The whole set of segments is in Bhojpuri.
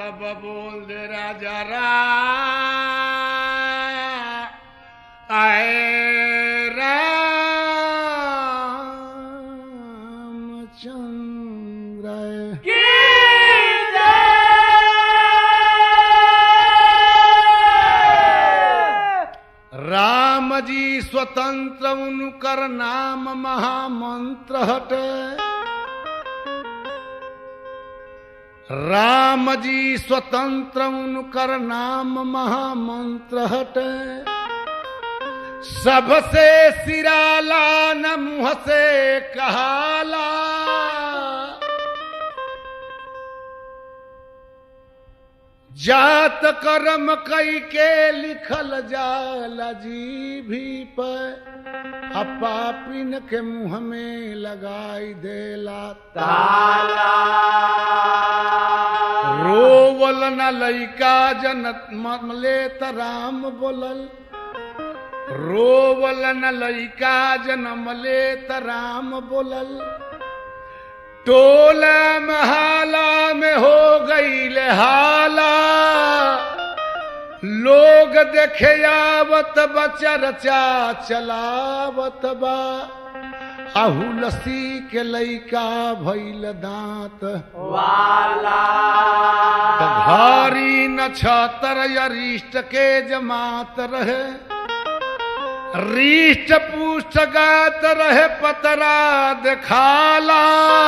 तब बोल दे राजा आए रामचंद्र की राम जी स्वतंत्र उनकर नाम महामंत्र हटे। राम जी स्वतंत्र उनकर नाम महामंत्र हटे। सबसे सिराला न मुँह से कहाला। जात कर्म कई के लिखल जाला जीभी पर। पापिन के मुंह में लगाई देला ताला। रोवल न लइका जनम ले त राम बोलल। रोवल न लइका जनम ले त राम बोलल। टोला महाला में हो गई हाला। लोग देखे आवत बचरचा चलावत बा। आहू लसी के लइका भइल दांत वाला। घारी न छतर अरिष्ट के जमात रहे। रिष्ट पुष्ट गात रहे पतरा देखाला।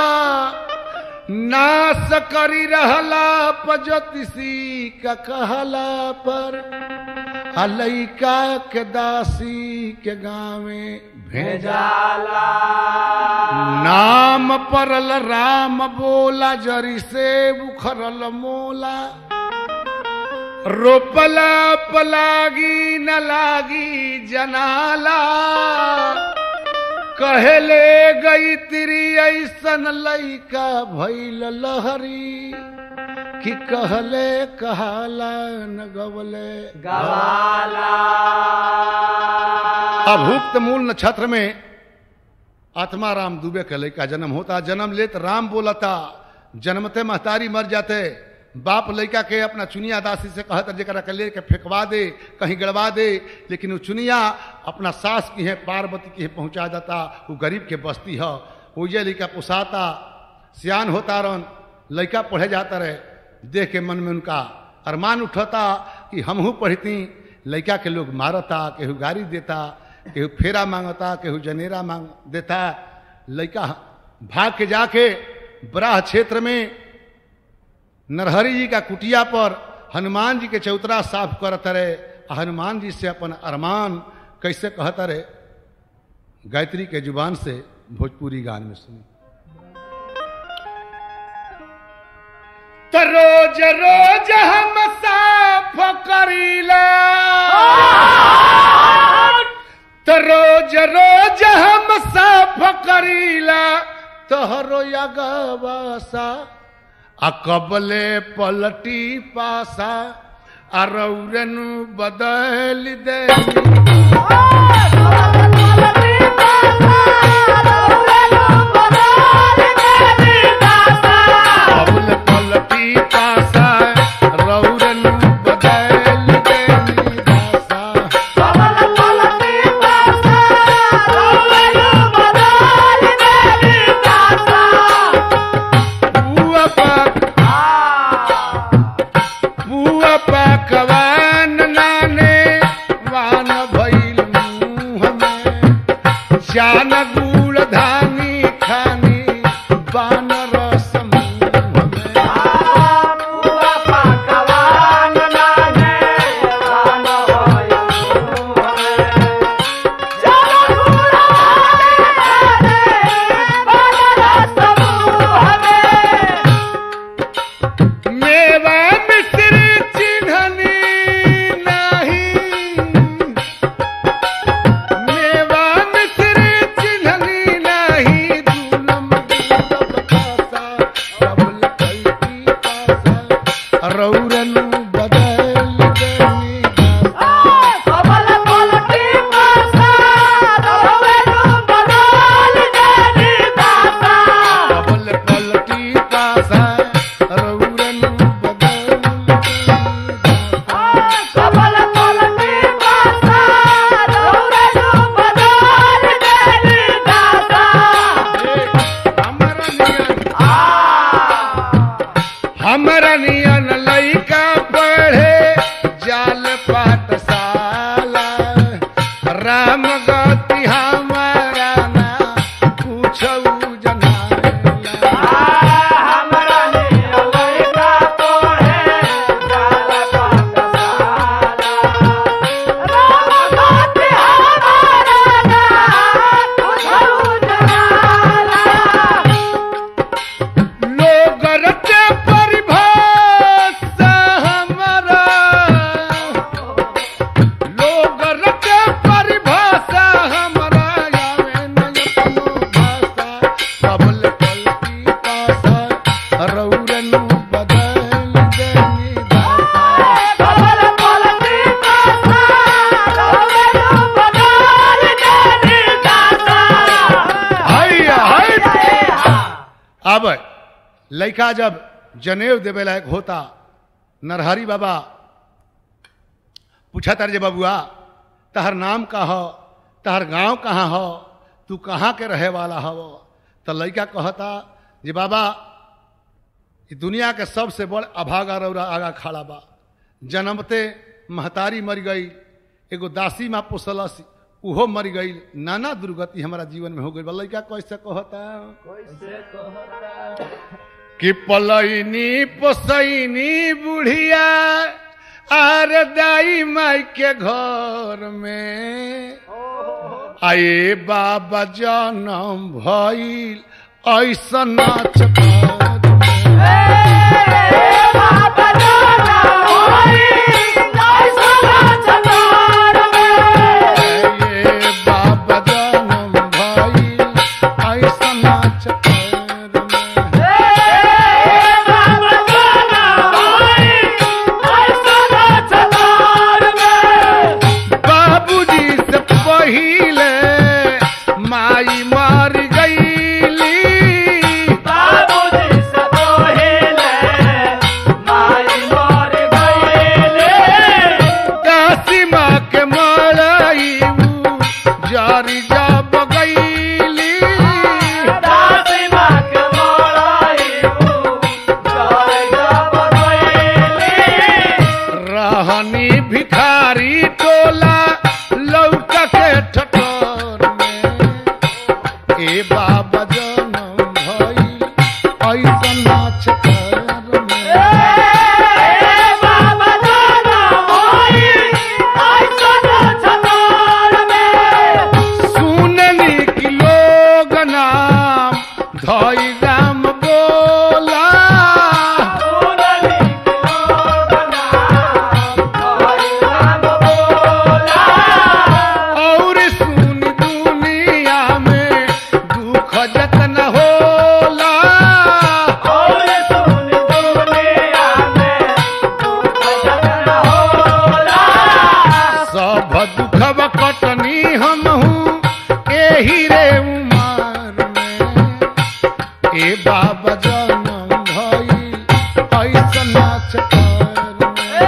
नाश करी रहला पजोतिसी का कहला पर। लइका के दासी के गाँवे भेजाला। नाम परल राम बोला जरी से उखरल मोला। रोपला पलागी न लागी जनाला। कहले गई तिरी ऐसन लइका भइल लहरी। कि कहले कहाला न गवले गवाला। अभुक्त मूल नक्षत्र में आत्मा राम दुबे के लइका जन्म होता। जन्म लेत राम बोलता। जन्मते महतारी मर जाते। बाप लइका के अपना चुनिया दासी से कहता जरा के ले के फेंकवा दे कहीं गड़वा दे। लेकिन वो चुनिया अपना सास की है पार्वती की है पहुंचा जाता। वो गरीब के बस्ती है। वो ये लइका पुसाता सियान होता रन। लइका पढ़े जाता रहे। देख के मन में उनका अरमान उठता कि हमहू पढ़ती। लइका के लोग मारता केहू गाड़ी देता केहू फेरा मांगता केहू जनेरा मांग देता। लइका भाग के जाके बराह क्षेत्र में नरहरि जी का कुटिया पर हनुमान जी के चौतरा साफ करता रहे। हनुमान जी से अपन अरमान कैसे कहता रहे गायत्री के जुबान से भोजपुरी गान में सुनी। तो रोज रोज हम साफ करीला। तो रोज रोज हम साफ करीला। तोहरो यगवासा अकबले पलटी पासा। अरौरनु बदल दे। पकवान नाने वान भइल मुँह में। हमारा नियन लइका पढ़े जाल पाठशाला राम गति हमारा ना पूछऊ जनाला हमरा नियन लइका पढ़े जाल पाठशाला राम गति हमारा ना पूछऊ जनाला लोग रटे परिभाषा हमारा लोग रटे परिभाषा हमारा आवे न अपनो भाषा कबल पलकी पासा रौरनु बदल देनी दासा कबल पलकी पासा रौरनु बदल देनी दासा हाय हाय अब लइका जब जनेऊ देवे लायक होता नरहरी बाबा पूछा तार जे बबुआ तहर नाम का हो तहर गांव कहाँ हो तू कहाँ के रहे वाला हो तो लइका कहता जे बाबा ई दुनिया के सबसे बड़ अभागा रौरा आगा खड़ा बा जन्मते महतारी मर गई एगो दासी माँ पोसलस उहो मर गई नाना दुर्गति हमारा जीवन में हो गई बा लइका कैसे कहता कि पलैनी पोसैनी बुढ़िया आर दाई माई के घर में आए बाबा जनम भइल ऐसा नाच बाबा जाना होई ऐसा नाच घर में बाबा जनम भइल ऐसा नाच बाबा जाना होई ऐसा नाच घर में बाबूजी से पहिले माई मर गईली बाबूजी से पहिले माई मर गईले काशी माँ के मरई जारी जब गईली दासी माँ के मराई जय जब गईले रहनी भिखारी टोला लौका के ठठोर में ए बाबा जनम भइल ऐसा नाच कर में बाबा जाना होई ऐसा नाच घर में सुननी कि लोग नाम धई राम बोला सुनली लोग नाम हरि राम बोला और सुन दुनिया में दुख जतन होला और सुन दुनिया में दुख जतन होला सब दुखब कटनी हमहू एही रे उमर में ए बाबा जनम भइल ऐसा नाच कर में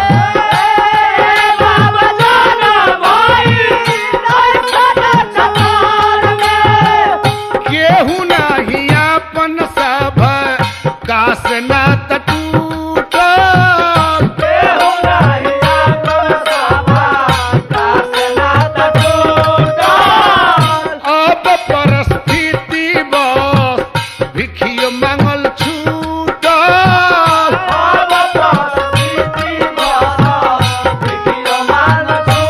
बाबा जाना होई ऐसा नाच घर में केहू नाही अपन सब कास नात टूटल केहू नाही आपन सभा दास नाथ टूटल अब परिस्थिति बस भिखियो मांगल छूटल अब परिस्थिति बसा देखियो मान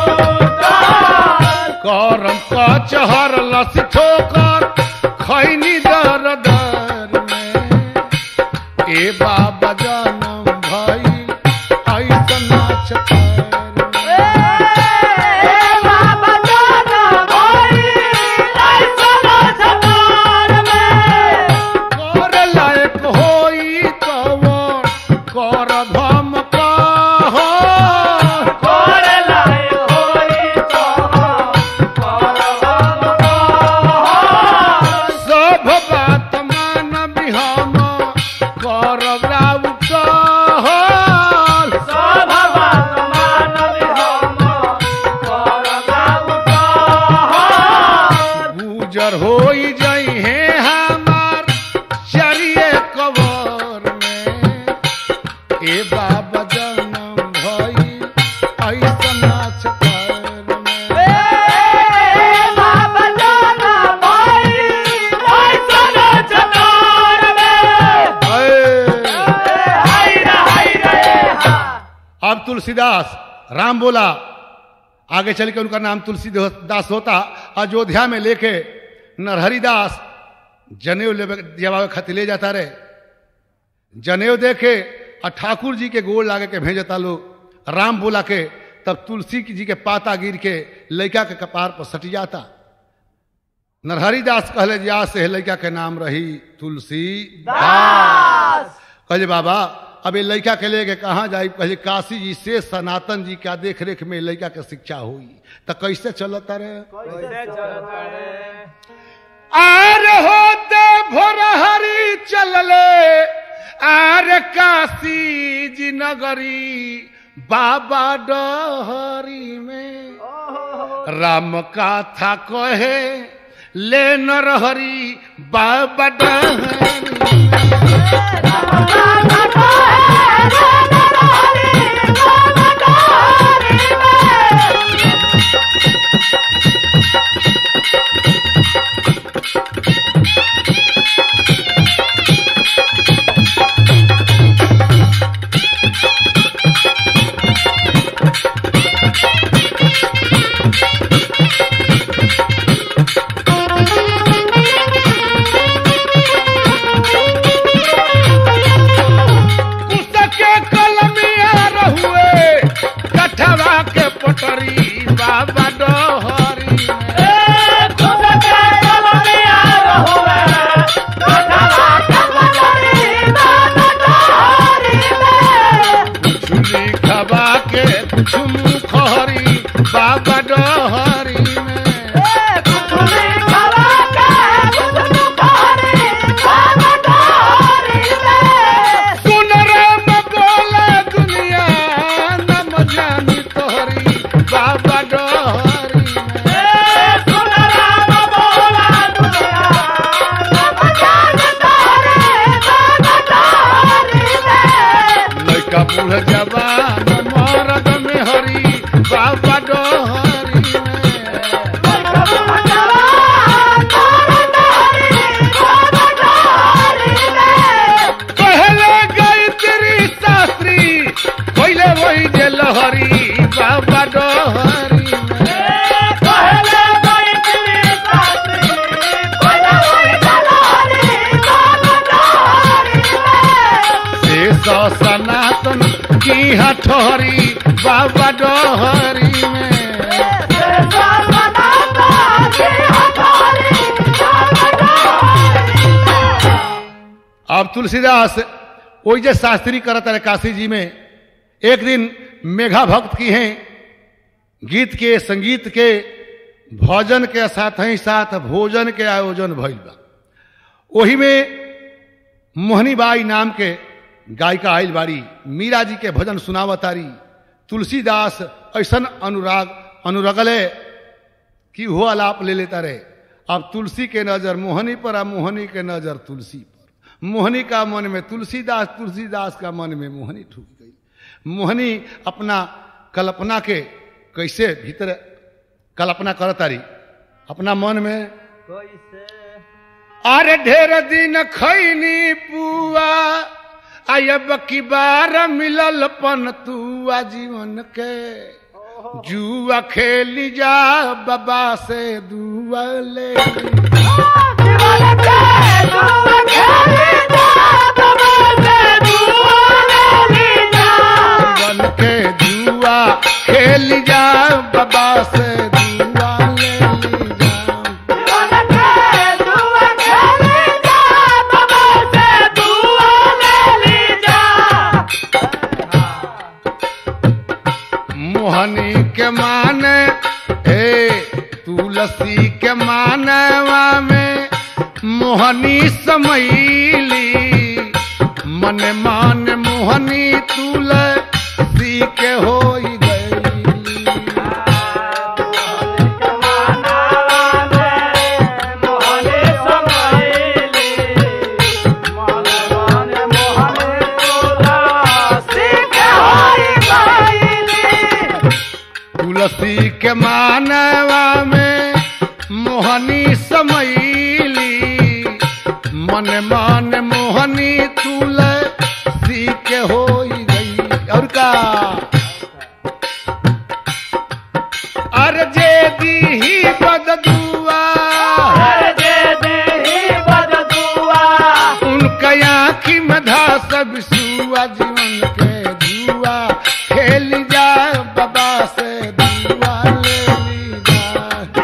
टूटल करम कचहर लस ठोकर खैनी दर दर में ए बाबा जनम भइल ऐसा नाच कर में बाबा जाना होई ऐसा नाच घर में कर लायक होई कवन कर धम कह कर लायक होई तो कर हम सब बात मानब हम करब राउ कहल सब बात मान तुलसीदास राम बोला, आगे चल के उनका नाम तुलसीदास होता। अयोध्या में लेके नरहरिदास जनेऊ जवाब खातिर ले जाता रहे। जनेऊ देखे और ठाकुर जी के गोड़ लागे के भेजता लोग। राम बोला के तब तुलसी जी के पाता गिर के लड़का के कपार पर सट जाता। नरहरिदास कहले जी आज से लड़का के नाम रही तुलसीदास। कहले बाबा अब ये लड़का के लेके कहाँ जाई? कहले काशी जी से सनातन जी का देख रेख में लड़का के शिक्षा हुई। तो कैसे चलता रहे? आर होते भोरहरी चलले आर काशी जी नगरी बाबा डहरी में। राम का था कहे ले नरहरी बाबा डहरी सनातन की हठोरी बाबा डोहरी में। अब तुलसीदास वही जो शास्त्री करता है काशी जी में। एक दिन मेघा भक्त की हैं गीत के संगीत के भोजन के साथ ही साथ भोजन के आयोजन भइल बा। वही में मोहनी बाई नाम के गायिका आइल बाड़ी, मीरा जी के भजन सुनावतारी। तुलसीदास ऐसन अनुरगले कि हो आलाप ले लेता रहे। अब तुलसी के नजर मोहनी पर और मोहनी के नजर तुलसी पर। मोहनी का मन में तुलसीदास, तुलसीदास का मन में मोहनी ठूक गई। मोहनी अपना कल्पना के कैसे भीतर कल्पना करतारी अपना मन में। अरे ढेर दिन खैनी पुआ आयब की बार मिलल पन तुआ जीवन के। जुआ खेली जा बाबा से दुआ ले। जीवन के जुआ खेली जा बाबा से दुआ ले मोहनी के माने तुलसी के मानवा में मोहनी समैली। मन मान मोहनी तुलसी के होई तुलसी के मानवा में मोहनी समैली। मन मान मोहनी तुलसी के होई गई। और का आखी में धास बिसुआ जीवन के जुआ खेल जा बाबा से दुआ ले ली जा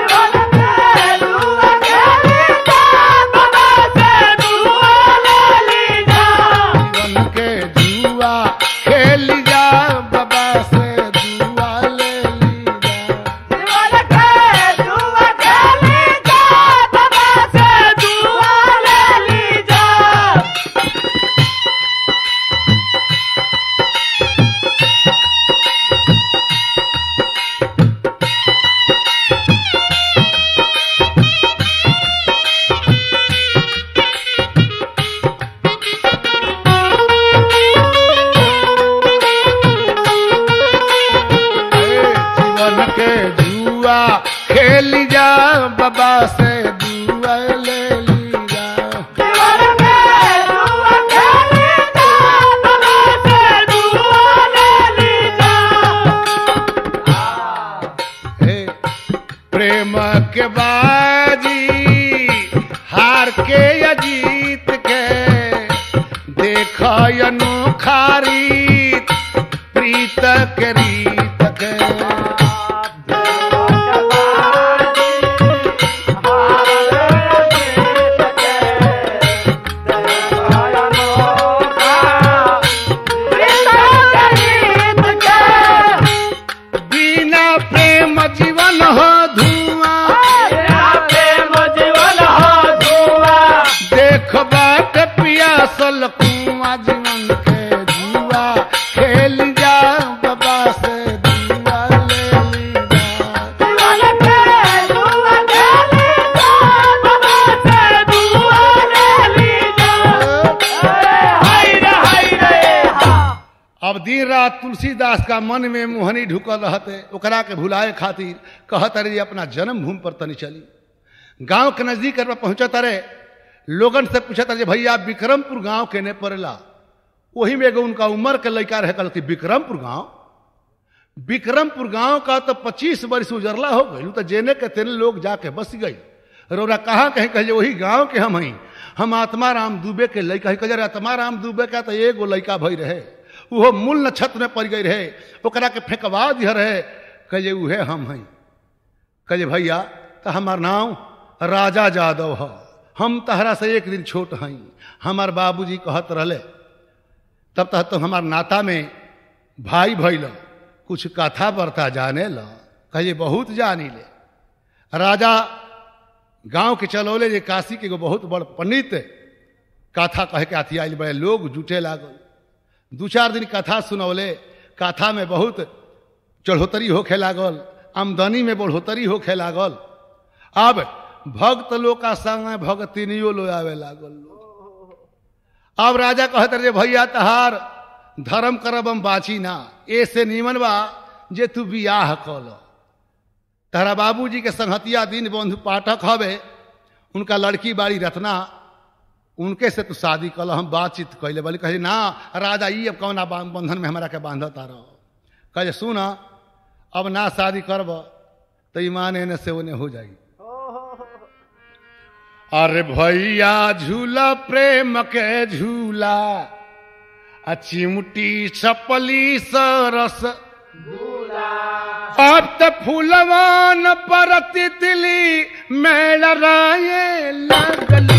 जीवन के जुआ खेल जा बाबा से दुआ ले ली जा जीवन के जुआ खेल जा बाबा से दुआ ले ली जा हे प्रेम के बाजी हार के अजीत के देख अनोखा रीत प्रीत के रीत के बिना प्रेम जीवन हो धुआं देख बाट पियासल कुआं जीवन के जुआ खेल जा बाबा से दुआ ले ली जा अब दिन रात तुलसीदास का मन में मोहनी ढुकल रहते ओकरा के भुलाए खातिर कहत रहे अपना जन्म भूमि पर तनी चली गांव के नजदीक पर पहुंचत रहे लोगन से पूछत रहे भैया विक्रमपुर गांव केने पड़ेला वही में एगो उनका उम्र के लड़का रहे कहल कि विक्रमपुर गांव का तो 25 वर्ष उजरला हो गई तो जेने के तेने लोग जाके बस गई रोरा कहाँ कहीं कहे वही गांव के हम हई हम आत्मा राम दुबे के लड़का ही कहे आत्मा राम दुबे का तो एगो लड़का भई रहे वो मूल नक्षत्र में पड़ गई रहे ओकरा के फेंकवा दिया रहे कहे उहे हम हई कहे भैया तो हमार नाम राजा यादव है हम तहरा से एक दिन छोट हई हमार बाबूजी कहत रहले तब तक तो हमार नाता में भाई भैल कुछ कथा वार्ता जाने ल कहे बहुत जानी ले राजा गांव के चलौले जे काशी के एगो बहुत बड़ पंडित कथा कहे के अथी आयल बड़े लोग जुटे लागल 2-4 दिन कथा सुनौले कथा में बहुत चढ़ोतरी होखे लागल आमदनी में बढ़ोतरी होखे लागल अब भक्त लोग का संग भगतिनियो लो आवे लागल अब राजा कहत रहे भैया तहार धर्म करब हम बाची ना ऐसे नीमन बा जे तू बियाह कल तहरा बाबूजी के संगतिया दिन बंधु पाठक हवे उनका लड़की बाड़ी रत्ना उनके से तू शादी कल हम बातचीत कैले बोली कहे ना राजा ये अब कौना बंधन में हमारा के बांधता रहो कहे सुन अब ना शादी करब तो ईमान एने से ओने हो जाएगी अरे भैया झूला प्रेम के झूला चिमटी सपली सरस अब तो फूलवान पर तितली मेल राये लगली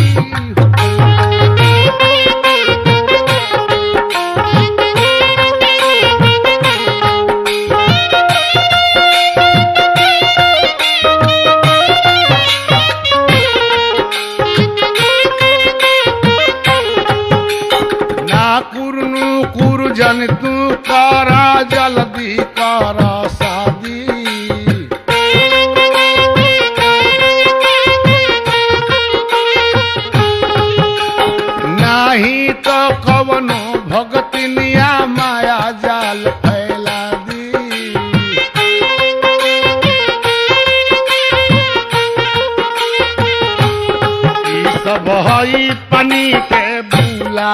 जन तू कारा जल्दी कारा शादी नहीं तो कवनो भगतिनिया माया जाल फैला दी सब हई पनी के बूला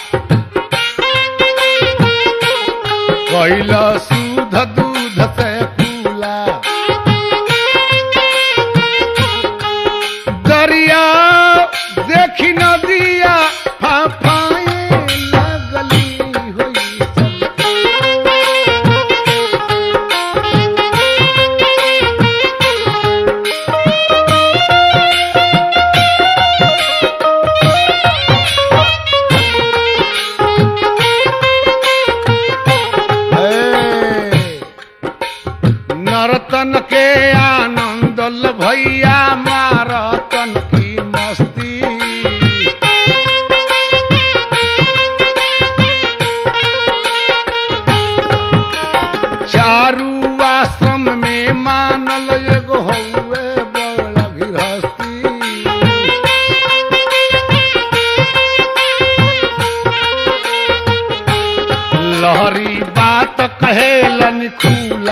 कैला सूध दूध से फूला दरिया देखी नदिया फाफाए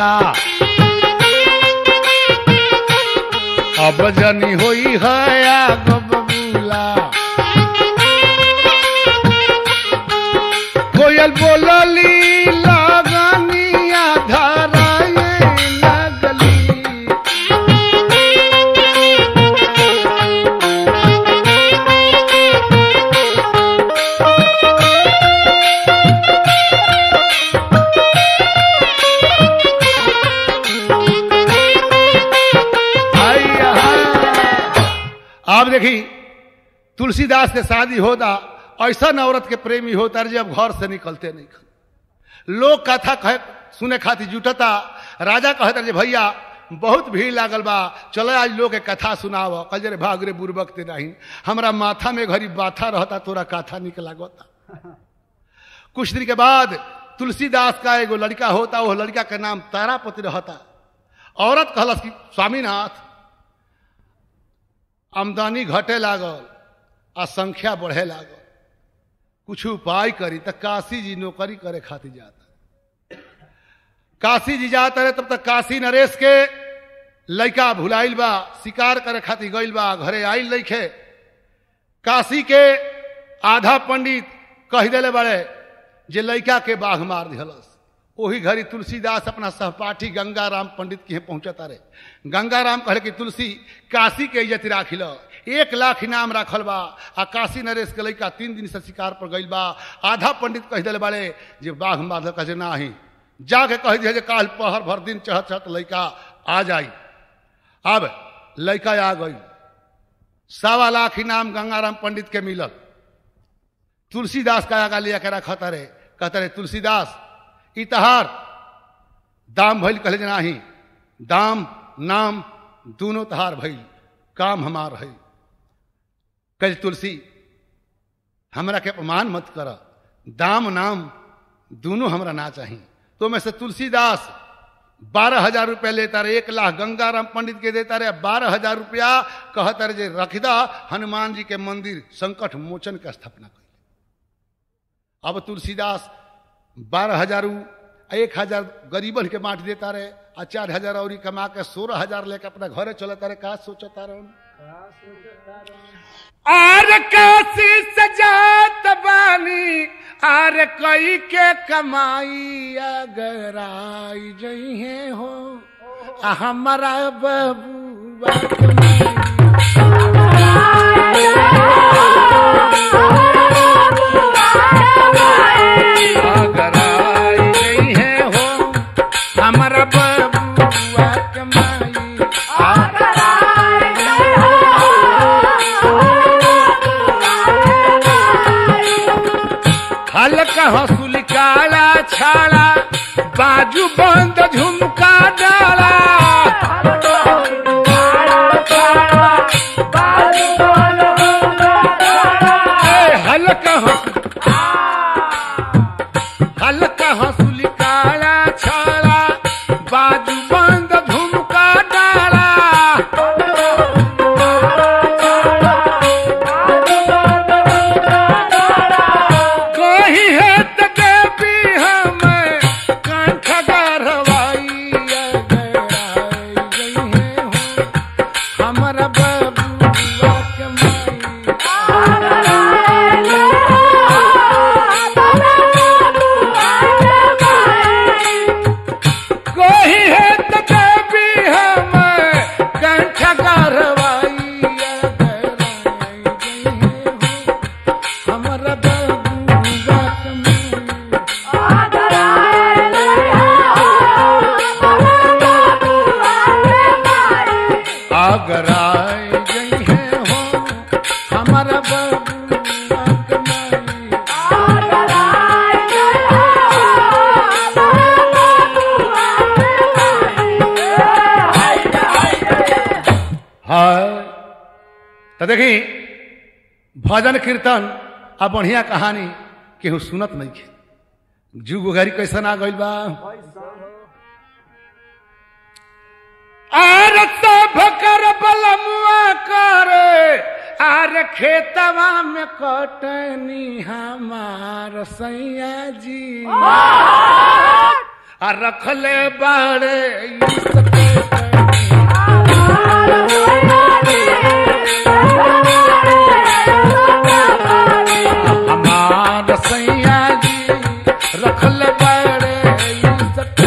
बबूला अब जनी होई है आग बबूला कोयल बोलली लगनिया धराए लगली आप देखी तुलसीदास के शादी होता ऐसा औरत के प्रेमी होता है जब घर से निकलते नहीं लोग कथा कहे सुने खातिर जुटता राजा कहता जे भैया बहुत भीड़ लागल बा चलो आज लोग के कथा सुनाव कल रे भाग रे बुर्बक ते नहीं हमरा माथा में घरी बाथा रहता तोरा कथा निक लागता कुछ दिन के बाद तुलसीदास का एगो लड़का होता वो लड़का के नाम तारापति रहता औरत कहलस कि स्वामीनाथ आमदनी घटे लागल आ संख्या बढ़े लागल कुछ उपाय करी तो काशी जी नौकरी करे खातिर जाता काशी जी जाता रहे तब तक काशी नरेश के लड़का भुलाइल बा शिकार करे खातिर गइल बा घरे आइल लइखे काशी के आधा पंडित कह दिले बड़े जे लड़का के बाघ मार दिहलस वही घड़ी तुलसीदास अपना सहपाठी गंगाराम पंडित के पहुंचता रहे गंगाराम कहे कि तुलसी काशी के इज्जत राखिल 1 लाख इनाम राखल बा आ काशी नरेश के लड़का 3 दिन से शिकार पर गइल बा आधा पंडित कह दिले बाड़े जे बाघ मार कहे नाही जाके कह दिए काल पहर भर दिन चहत चहत लड़का आ जाई अब लड़का आ गई 1.25 लाख इनाम गंगाराम पंडित के मिलल तुलसीदास का आगा लिया के रखता रहे कहता रहे तुलसीदास इतहार दाम भइल कहले जे नाही दाम नाम दोनों तहार भइल काम हमार है कल तुलसी हमरा के अपमान मत कर दाम नाम दोनों हमरा ना चाहिए तो मैं से तुलसीदास 12,000 रुपया लेता रहे 1 लाख गंगाराम पंडित के देता रहे 12,000 रुपया कहता रहे जे रखदा हनुमान जी के मंदिर संकट मोचन का स्थापना कर अब तुलसीदास 12,000 1,000 गरीबन के बांट देता रहे आ 4,000 और कमा के 16,000 लेके अपना घरे चलता रहे का सोचता रहे आर काशी सजात बानी आर कई के कमाई अगर आई जइहे हो हमारा बबुआ अगर आई जइहे हो हमारा बबुआ कमाई हल्का हंसुल काला छाला बाजू बंद झुमका डाला हल्का हंसुल काला छाला बाजू बंद झुमका डाला कहीं है तो देवी हमें कंठ गरवाई अगर आई गई है हो हमारा बबुआ कोई है तो देवी हमें कंठ गरवाई अगर आई गई है हो हमारा बबुआ अगर आई गई है हो हमारा बबुआ कमाई है तो देखी भजन कीर्तन आ बढ़िया कहानी केहू सुनत नहीं खे जुग घड़ी कैसन आ गइल बा आर सब कर बलमुआ करे आर खेतवा में कटनी हमार सैया जी आ रखले बाड़े इसके हमार सैया जी रखले बाड़े इसके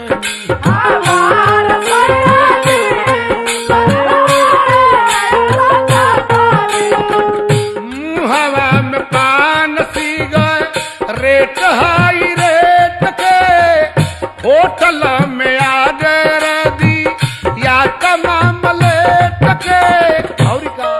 मुहवा में पान सी गए रेट हाई रेट के होटल में आर्डर दी या तमाम लेट के और का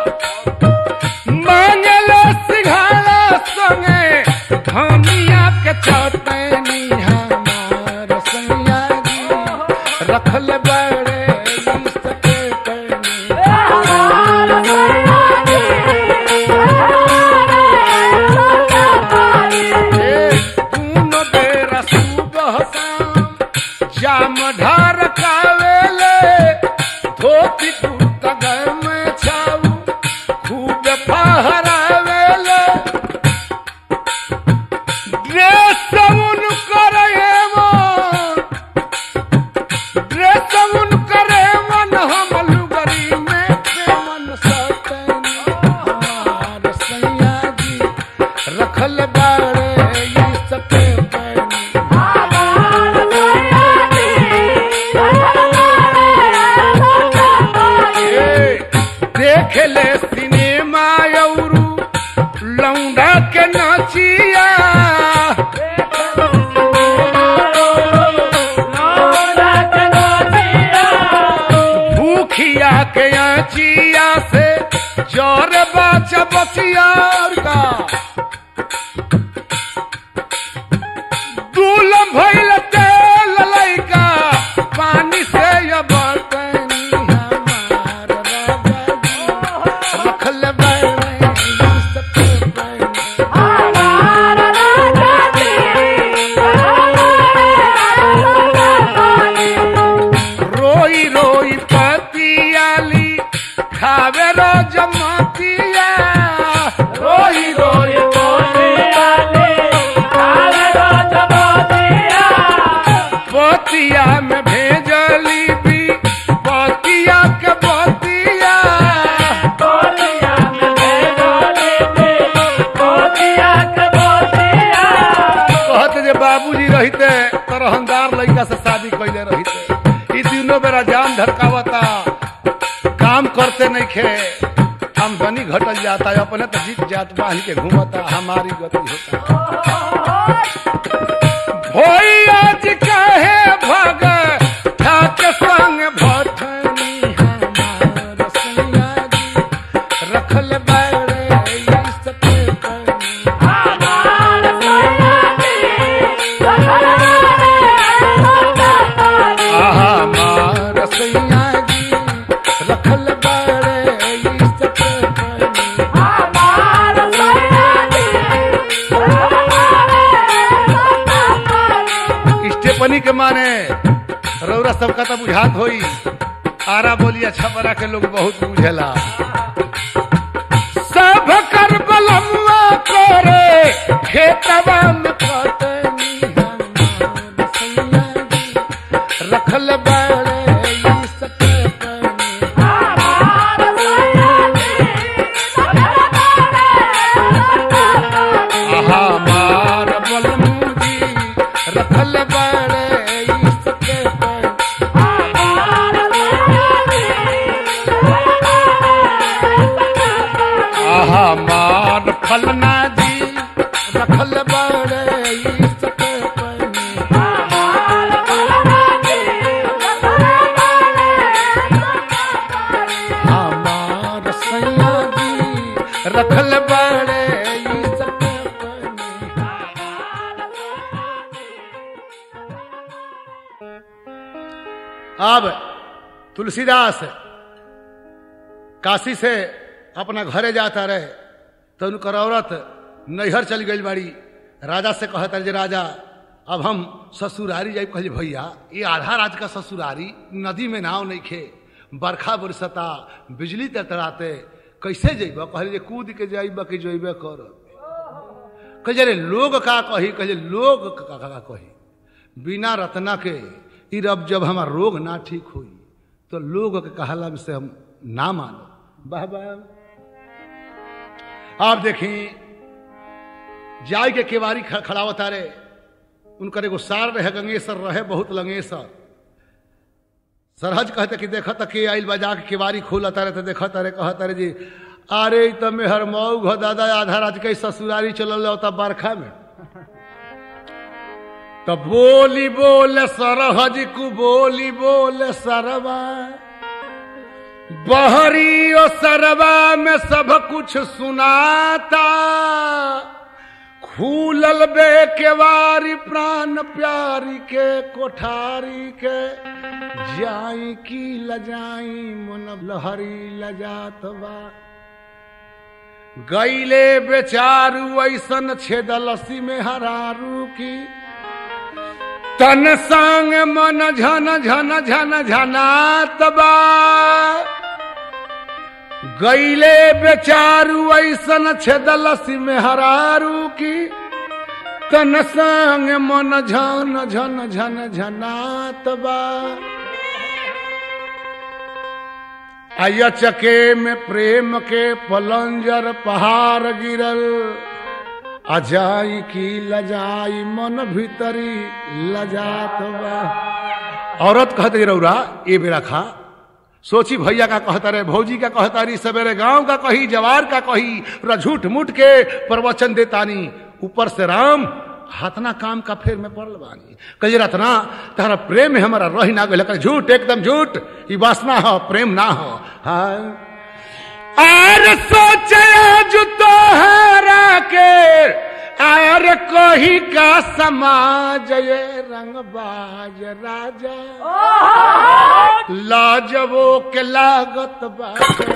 मांगले सिंघाड़ा संगे धनिया के चटनी हमार सैया जी रखल बड़े इसके जाम ढार कावेले धोती कुर्ता घर में छाऊ खूब फहरावेले ड्रेस उन करे मन हम लुगरी में मन सतनी हमार सैया जी रखल बाड़े इसके देखेले सिनेमा औरू लौंडा के नाचिया भूखिया के आचिया से जोर बाचा बचिया का दूल्हा भइल तेल लइका पानी से या बर्तनी हमार राजा जी रखल बड़े इसके हमार राजा जी रोई रोई पतियाली खावे रोज मतिया रोई रोई पतियाली खावे रोज मतिया पतिया में भेजली भी पतिया के पतिया पतिया में भेजली भी पतिया के पतिया कहते जे बाबूजी रहते तो रहनदार लड़का से शादी कैले रहते ई तीनों बेरा जान धड़कावता काम करते नहीं खे आमदनी घटल जाता है अपने तो जीत जात बाहर के घूमता हमारी गति होता भोई आज काहे भग ठाके संग भटनी हमार सैया जी रखल बड़े इसके हमार सैया जी रखल हमार सैया जी रखल बड़े इसके हमार सैया जी स्टेपनी के माने रौरा सबका तो बुझात होई आरा बोली अच्छा बड़ा के लोग बहुत बुझेला सब कर बलमुआ करे खेतवा में कटनी हमार सैया जी रखल बड़े इसके हमार सैया जी हमार बलमू जी रखल बड़े इसके हमार फलना जी रखल बड़े इसके हमार सैया जी रखल बड़े इसके अब तुलसीदास काशी से अपना घरे जाता रहे तो उनकर औरत नैहर चल गई बाड़ी राजा से कहता जे राजा अब हम ससुरारी जाए। कहले भैया ये आधा रात का ससुरारी नदी में नाव नहीं खे बरखा बरसता बिजली तड़तड़ाते कैसे जेब? कहले कूद के जाइब कि जेबे कर। कहे लोग का कही? कहे लोग का कही बिना रत्ना के ई रब जब हमार रोग ना ठीक हुई तो लोग के कहला से हम ना मानो। वाह वाह। आप देखी जाय के केवारी खड़ा होता रे, उनकर एगो सार रहे गंगेसर रहे बहुत लंगेसर। सरहज कहते कि देखा तक के आइल बजा के केवारी खोलता रहे तो देखता रहे कहता रहे जी अरे तब मेहर मऊ घो दादा आधा रात के ससुरारी चलल तब बरखा में तब बोली बोले सरहज को बोली बोले सरवा बहरी और सरवा में सब कुछ सुनाता खूलल बे केवारी प्राण प्यारी के कोठारी के जाई की लजाई मन लहरी लजात बा गईले बेचारू ऐसन छेदलसी में हरारू की तन संग मन झन झन झन झनात बा गईले बेचारू ऐसन छेदलसी में हरारू की तन संग मन झन झन झन झनात बा अयचके में प्रेम के पलंजर पहाड़ गिरल अजाई की लजाई मन भीतरी लजात बा। औरत कहते रौरा ये बेरा खा सोची भैया का कहता रहे भौजी का कहता रही सवेरे गांव का कही जवार का कही झूठ मूठ के प्रवचन देतानी ऊपर से राम हाथना काम का फेर में पड़ल बानी कही रत्ना तारा प्रेम में हमारा रही ना गल झूठ एकदम झूठ ई वासना हो प्रेम ना हो। हाँ आर सोचे जो तोहरा के आर कही का समाज ये रंगबाज राजा लाजवो के लागत बा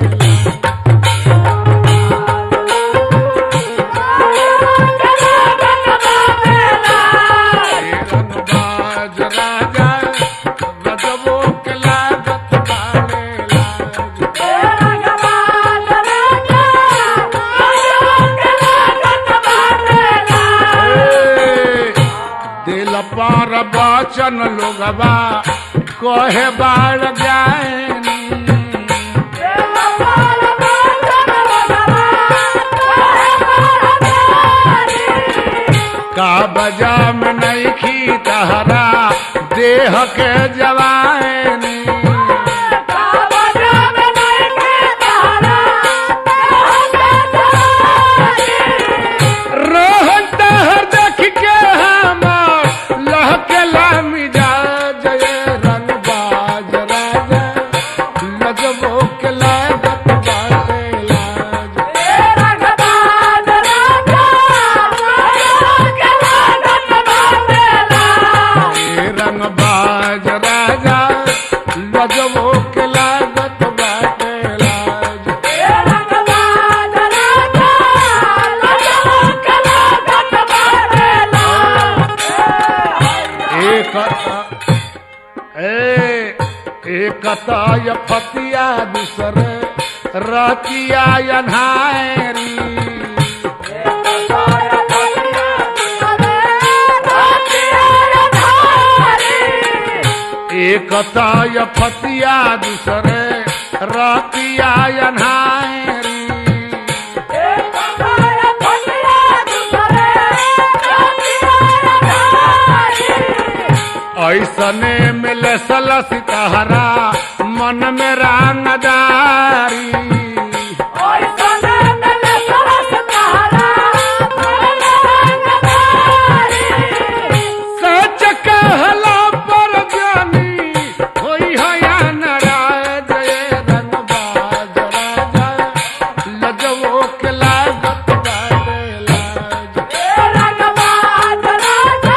पार बचन लोगवा कहे बाढ़ जाए का बजा में नहीं खी तहरा देह के जवानी कताय फतिया दूसरे रतिया अन्हारी एक कताय फतिया दूसरे रतिया अन्हारी ऐसने मिले सलस तहरा मन में रांगदारी ऐसने मिले सलस तहरा मन में रांगदारी सच कहला पर जानी होई हया नाराज ये रंगबाज राजा लजवो के लागत बाटे लाज रंगबाज राजा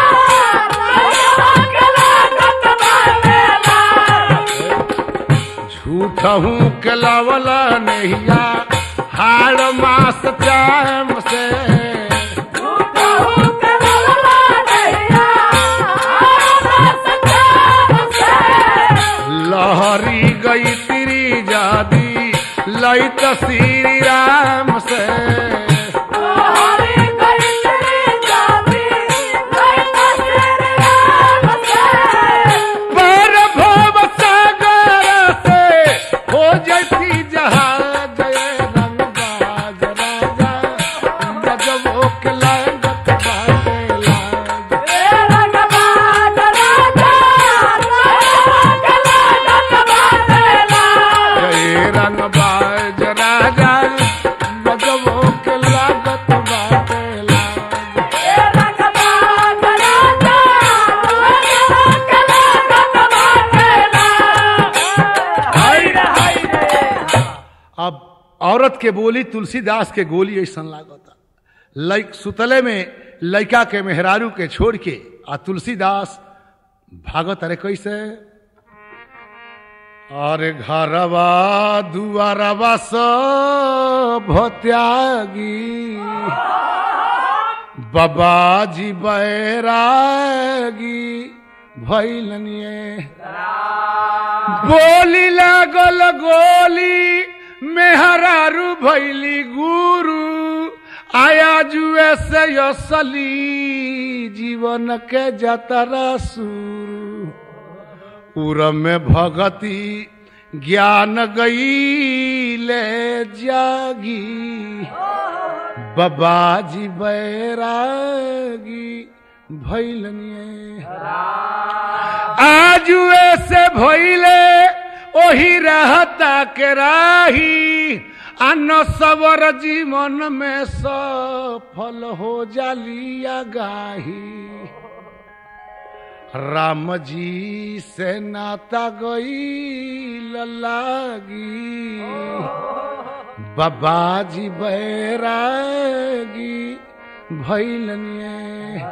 झूठहूँ के लावला नहिया हाड़ मास चाम से लहरी गई तेरी जादी लई श्री राम से लहरी गई तेरी जादी लई श्री राम औरत के बोली तुलसीदास के गोली ऐसा लागता। सुतले में लड़का के मेहरारू के छोड़ के आ तुलसीदास भागत। अरे कैसे? अरे घरवा दुआरवा सब त्यागी, बाबाजी बैरागी भैलनिए। बोली लागल गोली मेहरारू भैली गुरु, आया जुए से असली जीवन के जतरा सुरु। उर में भगती ज्ञान गई ले जागी, बाबाजी बैरागी भैलनिए। आज ऐसे भैले ओही रहता के राही, अन्न सवर जीवन में सफल हो जालिया गाही। राम जी से नाता गई लागी, बाबाजी बैरागी भैलनिए।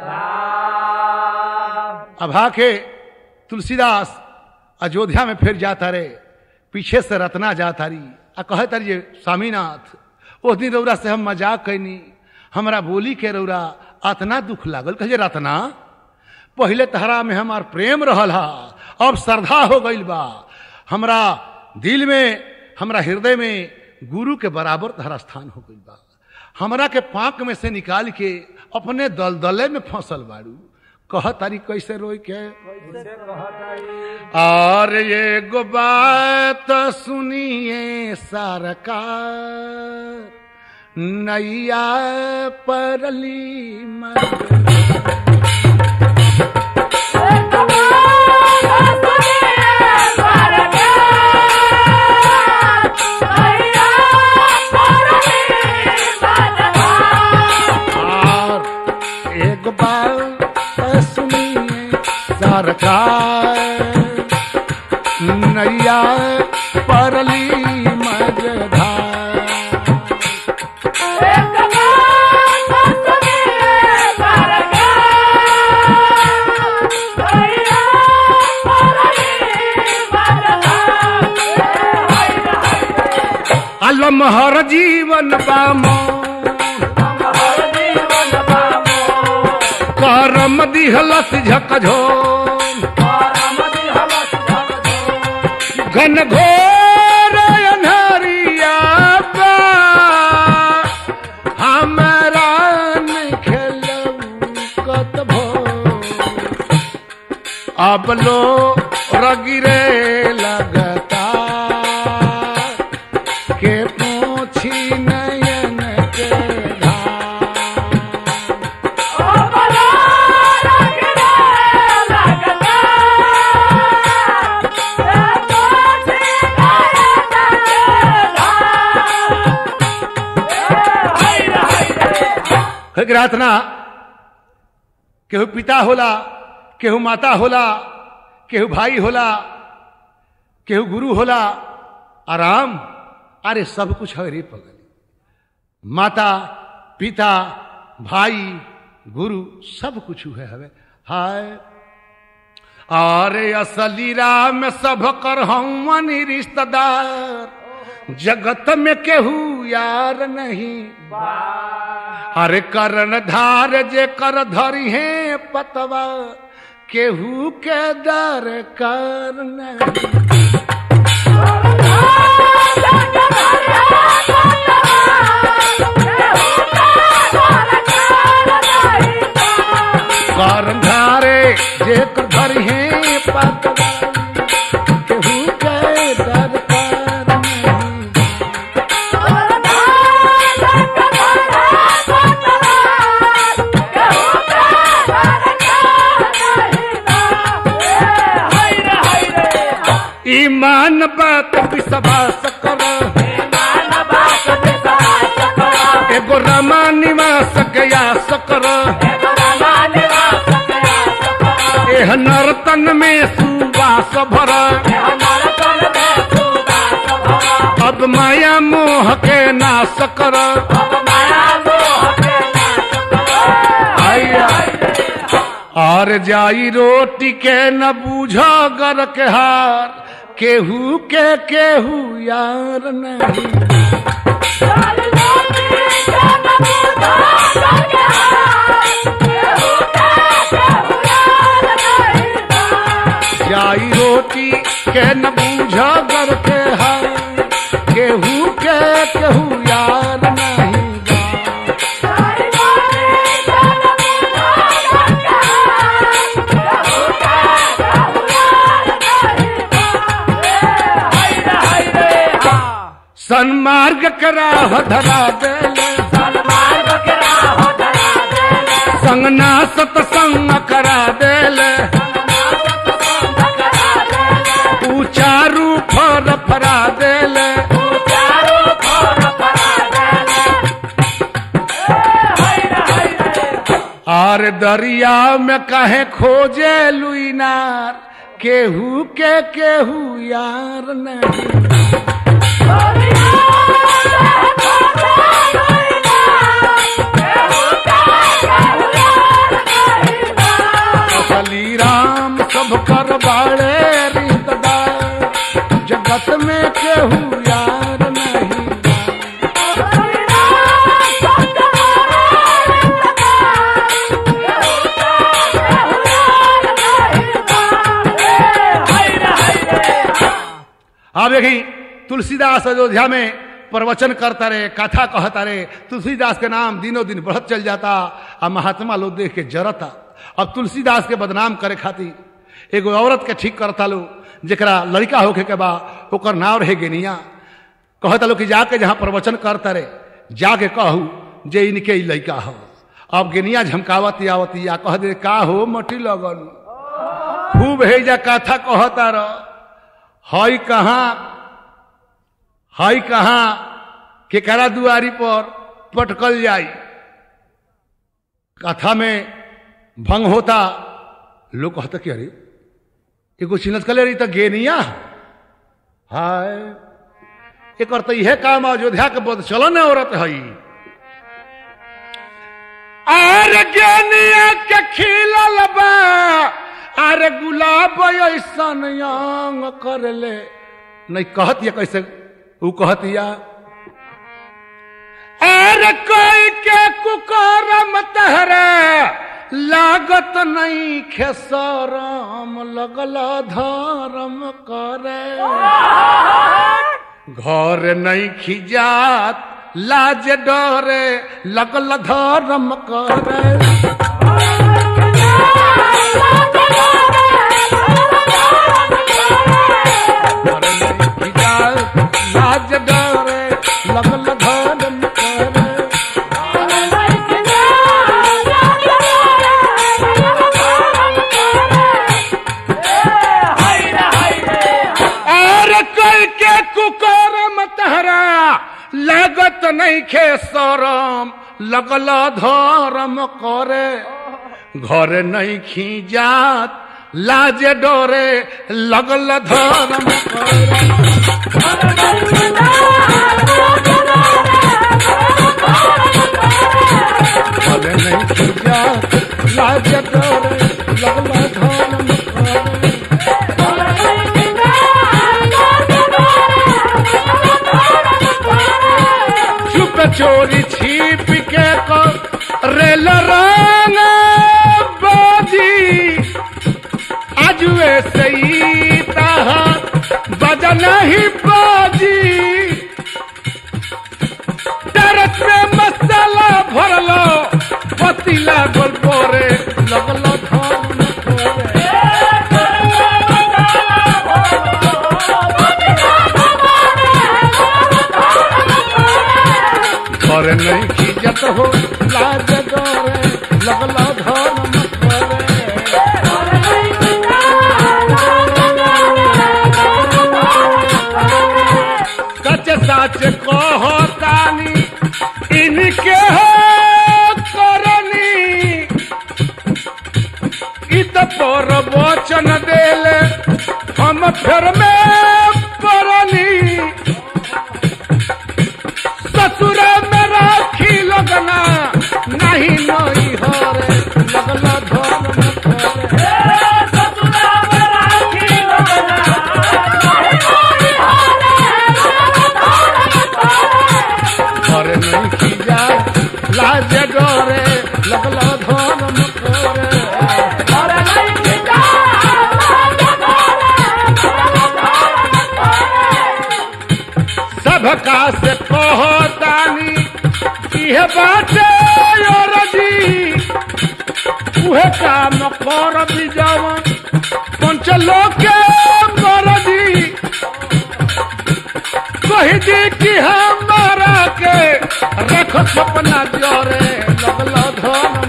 अब आके तुलसीदास अयोध्या में फिर जाता रे, पीछे से रत्ना जाता रही आ कहे तारी स्वामीनाथ उस दिन रौरा से हम मजाक कैनी, हमरा बोली के रौरा अतना दुख लागल। कहे रत्ना पहले तहरा में हमार प्रेम रहल हा, अब श्रद्धा हो गई बा। हमरा दिल में हमरा हृदय में गुरु के बराबर तहरा स्थान हो गई बा। हमरा के पाक में से निकाल के अपने दलदले में फंसल बाड़ू। कह तारी कैसे रोई के? और ये गो बात सुनिए सरकार, नैया परली सरकार, नैया परली मझधार। अलमहर जीवन बामो, करम दिहलस झकझो, घन घोर अन्हरिया बा, हमरा खेलऊ कतभो। अब लो रगिरे लगता के पूछी नयन के रत्ना। केहू पिता होला, केहू माता होला, केहू भाई होला, केहू गुरु होला, आराम अरे सब कुछ है रे पगली। माता पिता भाई गुरु सब कुछ है हवे हाय। अरे असली राम सब कर हम रिश्तेदार, जगत में केहू यार नहीं। अरे करण धार जे कर धरी है पतवा, केहू के दर कर नहीं। करण धारे जे कर धरी है पतवा, केहू के दर कर नहीं। ईमान बात विश्वास कर, एगो रमा निवास गयास कर। एह नर्तन में सुवास भर, अब अब माया मोह के नाश कर और जाई रोटी के न बूझ गर के हार केहू के केहू यार नहीं जाई रोटी के न बूझ गर के हार केहू के केहू यार नहीं सन्मार्ग करा धरा देले संगना सत्संग करा देले ऊंचा रूप फरा देले और दरिया में काहे खोजे लुइनार केहू के केहू यार नहीं असली राम सब कर बाड़े रिश्तेदार जगत में केहू यार नहीं आप देखी तुलसीदास अयोध्या में प्रवचन करता रहे कथा कहता रहे तुलसीदास के नाम दिनों दिन बढ़त चल जाता अब महात्मा लोग देख के जरता अब तुलसीदास के बदनाम करे खातिर एगो औरत के ठीक करता लो जरा लड़का होके के बा ओकर नाव रहे गेनिया कहता लो कि जाके जहां प्रवचन करता रहे जाके कहू जे इनके ही लड़का हो अब गेनिया झमकावती आवती या कह दे का हो मटी लगन खूब है जा कथा कहता रह हई कहाँ केकरा दुआरी पर पटकल जाई कथा में भंग होता लोग कहता कि अरे एगो चिन्हत कले रही तो गेनिया हाय एक तो यह काम अयोध्या के बद चलन औरत हई अरे गेनिया के खिलल बा अरे गुलाब ऐसन यांग कर ले नहीं कहतिया कैसे वो कहतिया अरे कोई के कुकरम तहरे लागत नहीं खेसरम लगला धर्म करे घर नहीं खिजात लाज डरे लगल धर्म करे लाज डरे लगल धर्म करे और कोई के कुकरम तहरा लागत नहीं खे शरम लगल धर्म करे घर नहीं खींचात लाज डरे लगल धर्म करे नहीं खींचात लाज डरे लगल धर्म चुप चोरी छिप के रेल रंग बाजी आजुए सही तहा बजा नहीं बाजी तरत में मसाला भरलो पतीला गोल पोरे लगलो धर्म करे नहीं खिजत हो लाज डरे लगला धर्म सच सच कहतानी इनके हो करनी इत पर वचन देले हम फिर में परनी उहे काम कर बिजावन पंचलोक के मरदी कही दी कि हमारा के रख सपना जोरे लगल धन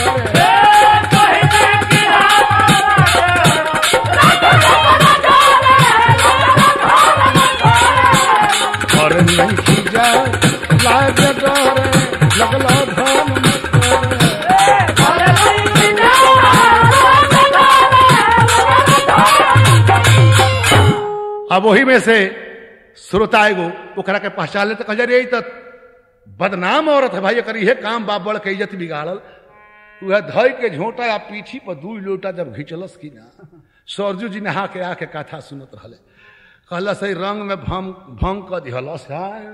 और नहीं की जाए लाज डरे लगल धन अब वही में से श्रोता एगो ओकरा के पहचान ले तो कह रे तो बदनाम औरत है भाई कर ये काम बाप बड़ के इज्जत बिगाड़ल वह धई के झोंटा या पीठी पर 2 लोटा जब घिंचलस की ना सरजू जी नहा के आके कथा सुनत रहले कहला सही रंग में भंग कर दिहलस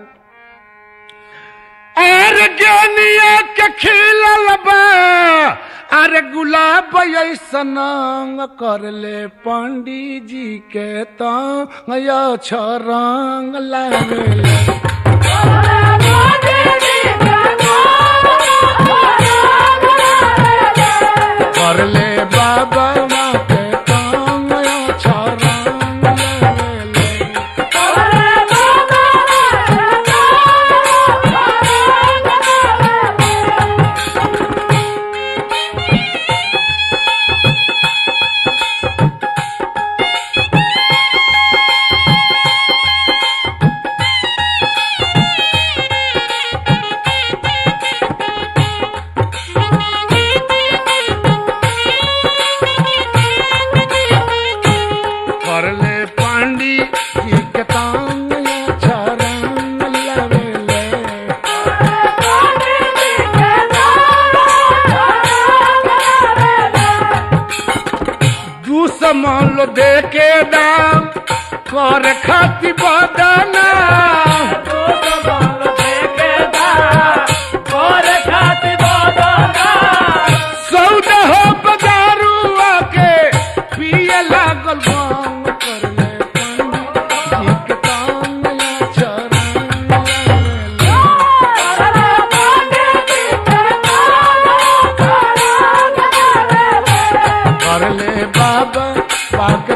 अरे ज्ञानिया के खिलल बा अरे गुलाब ऐसन कर ले पंडित जी के तंग रंग लागे कर ले बाबा के तंग रंग मान लो दे के दाम कर खाती बदना सौदा हो बजारू आके पिए लागल भांग कर ले पंडित जी के कर ले बाबा पाक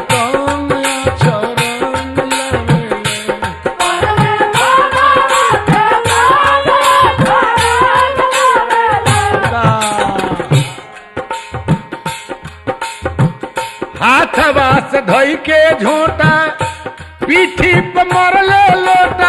हाथवा से धोई के झोंटा पीठी पर मरले लोटा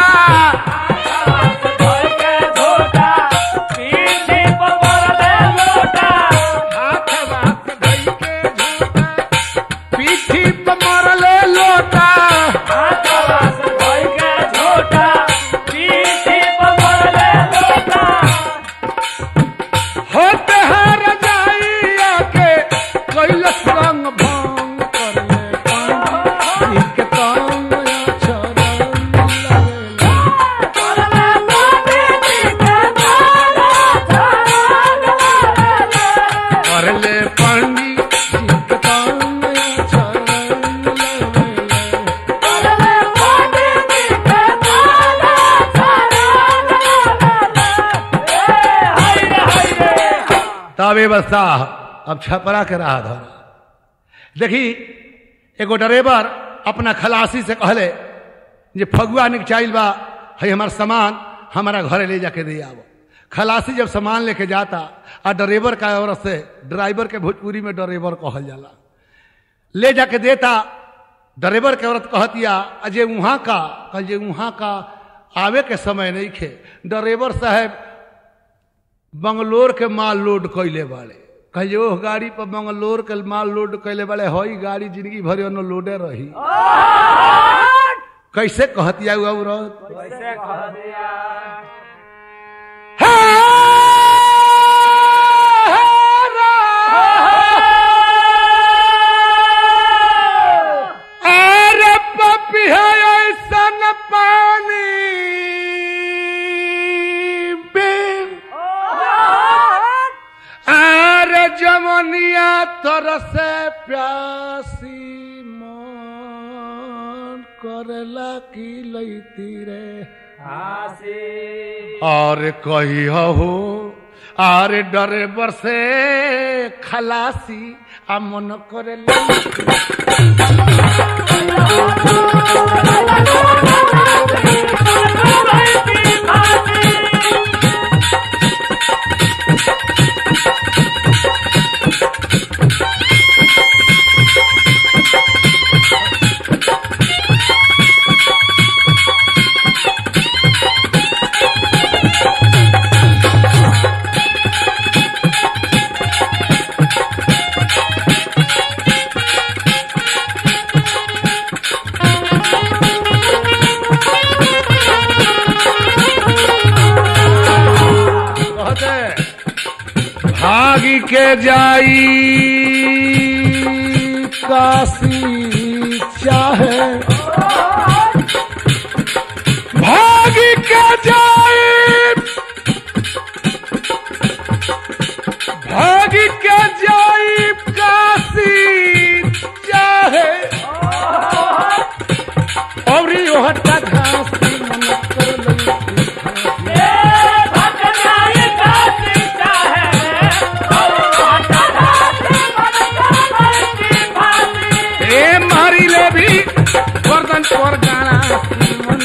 व्यवस्था अब छपरा के रहा था। देखी एगो ड्राइवर अपना खलासी से कहले जे फगुआ निकचाइल बा है हमार सामान हमारा घरे ले जाके दे आवो। खलासी जब सामान लेके जाता आ ड्राइवर का औरत से ड्राइवर के भोजपुरी में ड्राइवर कहल जाला ले जाके देता। ड्राइवर के औरत कहतिया अजय वहां का कहे वहां का आवे के समय नहीं खे। ड्राइवर साहब बंगलोर के माल लोड कैले बाड़े कहे ओह गाड़ी पर बंगलोर के माल लोड कैले बाड़े हई गाड़ी जिंदगी भर लोडे रही। कैसे कहतिया हुआ कैसे कहतिया अरे पपी है ऐसा न पानी जमनिया तरसे प्यासी मन करला की लैती रे हासी और कही हो आरे डरे बरसे खलासी आ मन करे भागी के जाई काशी चाहे भागी के जाई काशी चाहे और यो हट्टा घासी मन कर मारी ले भी गर्दन पर गाना मन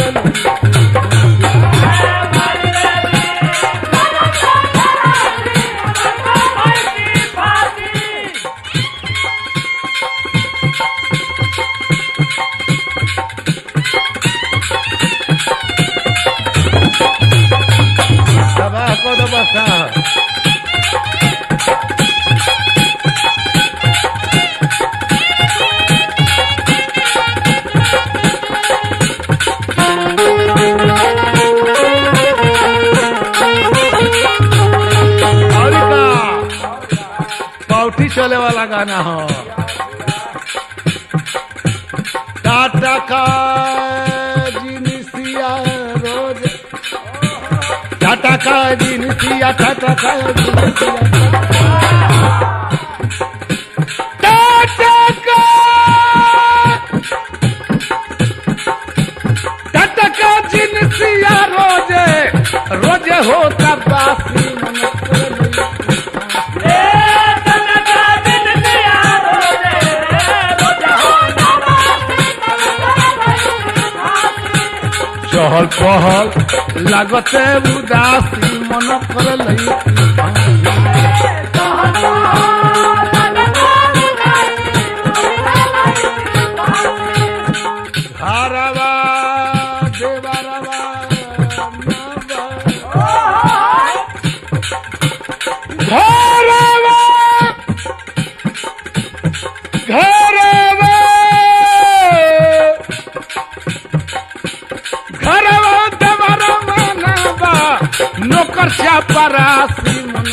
को तो बसा पौठी चले वाला गाना हो टाटा का जिनिसिया रोज टाटा का जिनिसिया टाटा का जिनिसिया टाटा का जिनिसिया रोजे रोजे होता बासी मन चहल पहल लागते उदासी मन कर घरवा देवरवा नौकर से परासी मन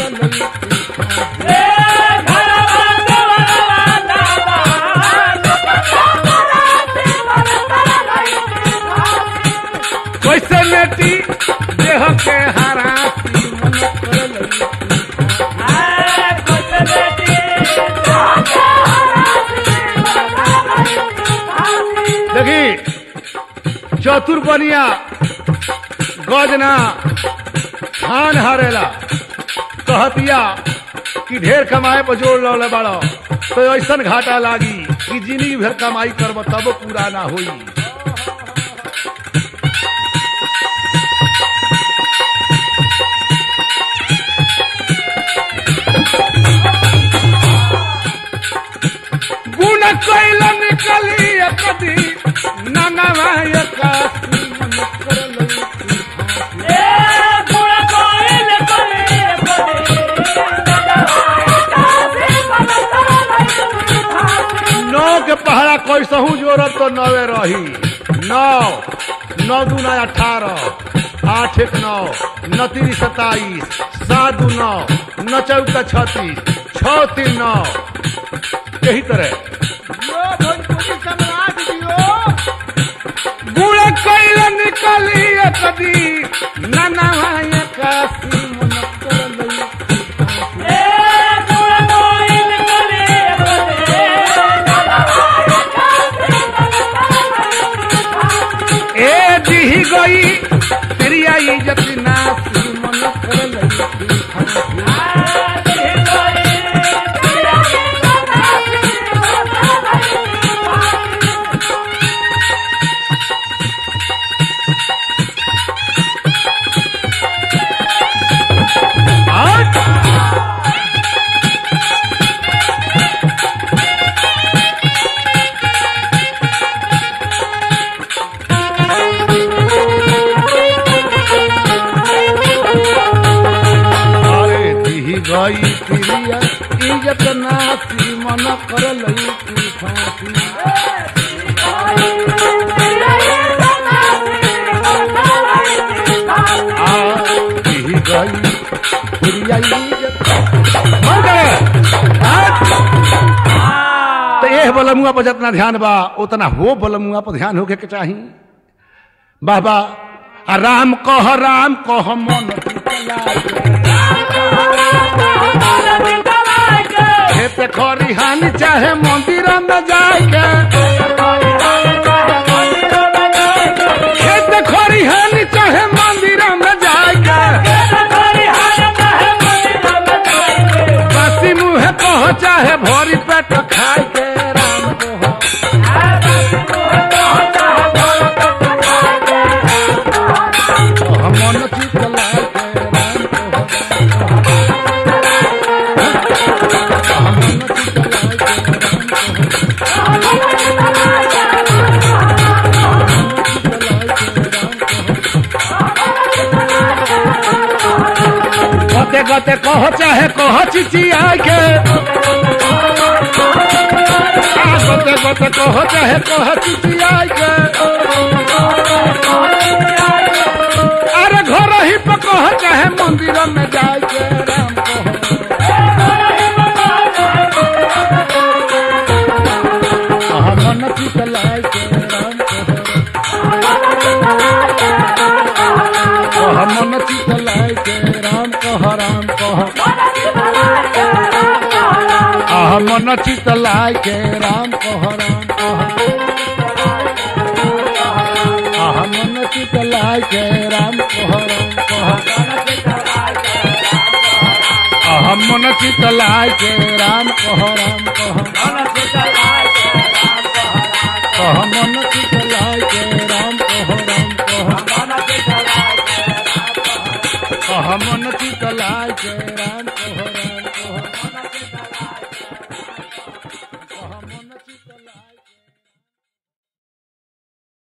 कैसे लेटी देह के हरासी मन देखी चतुर बनिया गजना खान हारेला कहतिया कि ढेर कमाए पर जोड़ लौले बड़ो तो ऐसा घाटा लागी कि जिंदगी भर कमाई करब तब पूरा ना होई। गुण कैला निकली कदी ननवा काशी मन के पहरा कैसहू जोरत तो नवे रही 9 9 दूना 18 8 1 9 9 3 27 7 2 9 9 4 36 6 3 9 यही तरह गुड़ कैल निकली कदी नाना काशी मन गई तेरी आई जति नासी मन कर लगी इज्जत नासी मन कर लई की फांसी तो ये बलमुआ पर जितना ध्यान बा उतना हो बलमुआ पर ध्यान होके के चाही बाबा राम कह मन खेत खरिहानी चाहे मंदिर में जाके खेत खरिहानी चाहे मंदिर में जाके बासी मुँह कह चाहे भरी पेट खाए के राम कह मन चित लाए गते कह चाहे कह चिचिया के गते गते कह चाहे कह चिचिया के अरे घर ही पे कह चाहे मंदिर में जाए के राम कह मन चित लाए के राम कह मन चित लाए के राम कह मन चित लाए के राम कह मन चित लाए के राम कह मन चित लाए के राम कह मन चित लाए के राम कह मन चित लाए के राम